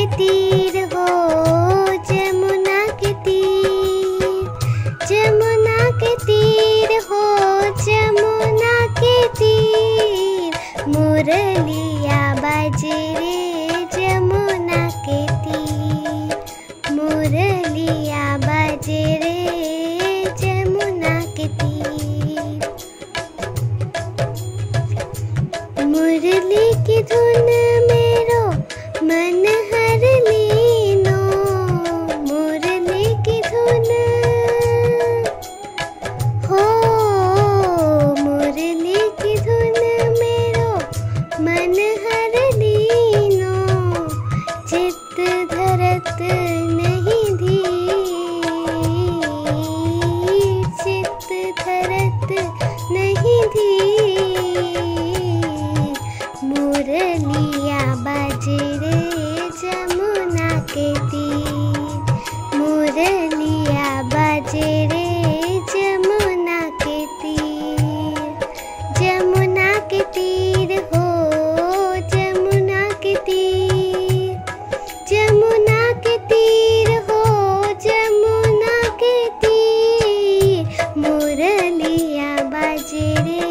तीर हो, जमुना के तीर, जमुना के तीर हो, जमुना के तीर, मुरलिया बाजे रे जमुना के तीर, मुरलिया बाजे रे जमुना के तीर। मुरली की धुन मेरो मन हर लीनो, मुरली की धुन हो, मुरली की धुन मेरो मन हर लीनो, चित्त धरत नहीं धीर, चित्त धरत नहीं धीर, मुरलिया बाजे रे जमुना के तीर, मुरलिया बाजे रे जमुना के तीर, जमुना के तीर हो, जमुना के तीर, जमुना के तीर हो, जमुना के तीर, मुरलिया बाजे रे